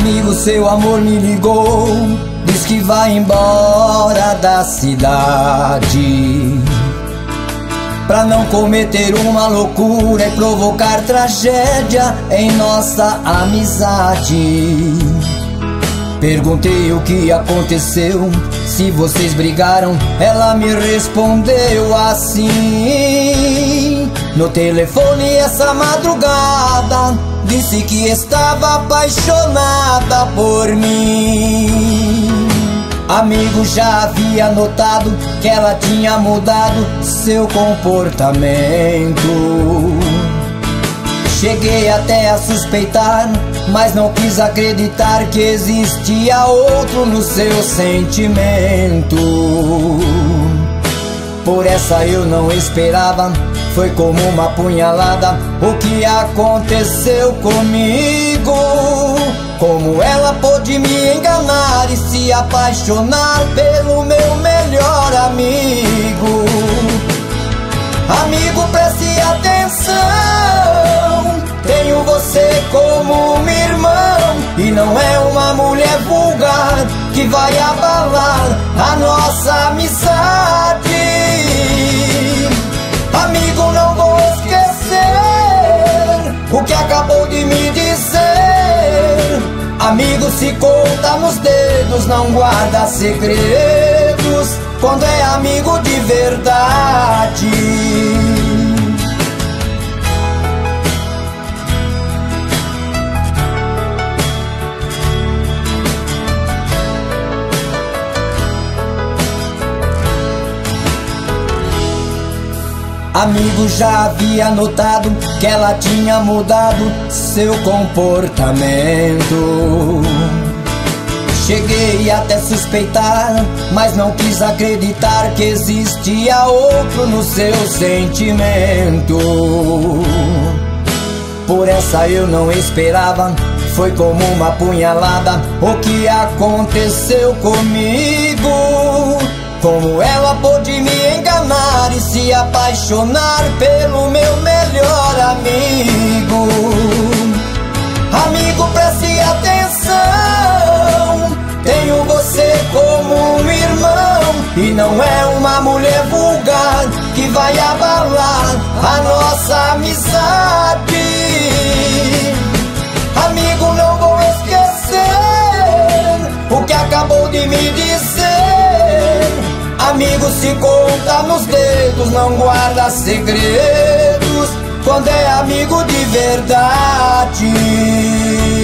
Amigo, seu amor me ligou, diz que vai embora da cidade pra não cometer uma loucura e provocar tragédia em nossa amizade. Perguntei o que aconteceu, se vocês brigaram. Ela me respondeu assim no telefone essa madrugada. Disse que estava apaixonada por mim. Amigo, já havia notado que ela tinha mudado seu comportamento. Cheguei até a suspeitar, mas não quis acreditar que existia outro no seu sentimento. Por essa eu não esperava, foi como uma punhalada o que aconteceu comigo. Como ela pôde me enganar e se apaixonar pelo meu melhor amigo. Amigo, preste atenção, tenho você como um irmão, e não é uma mulher vulgar que vai abalar a nossa amizade. Amigo, não vou esquecer o que acabou de me dizer. Amigo, se conta nos dedos, não guarda segredos quando é amigo de verdade. Amigo, já havia notado que ela tinha mudado seu comportamento. Cheguei até suspeitar, mas não quis acreditar que existia outro no seu sentimento. Por essa eu não esperava, foi como uma punhalada o que aconteceu comigo. Como ela pôde me enganar e se apaixonar pelo meu melhor amigo. Amigo, preste atenção, tenho você como um irmão, e não é uma mulher vulgar que vai abalar a nossa amizade. Amigo, não vou esquecer o que acabou de me dizer. Amigo, se conta nos dedos, não guarda segredos quando é amigo de verdade.